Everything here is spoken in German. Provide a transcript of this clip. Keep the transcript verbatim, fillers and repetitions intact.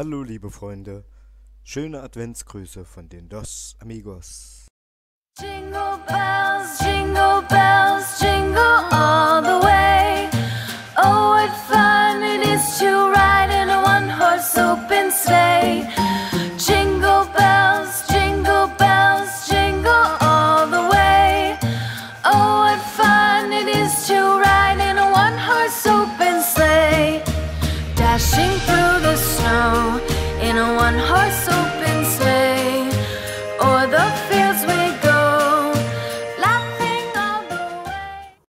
Hallo liebe Freunde, schöne Adventsgrüße von den Dos Amigos. Jingle bells, jingle bells, jingle all the way. Oh, what fun it is to ride in a one-horse open sleigh.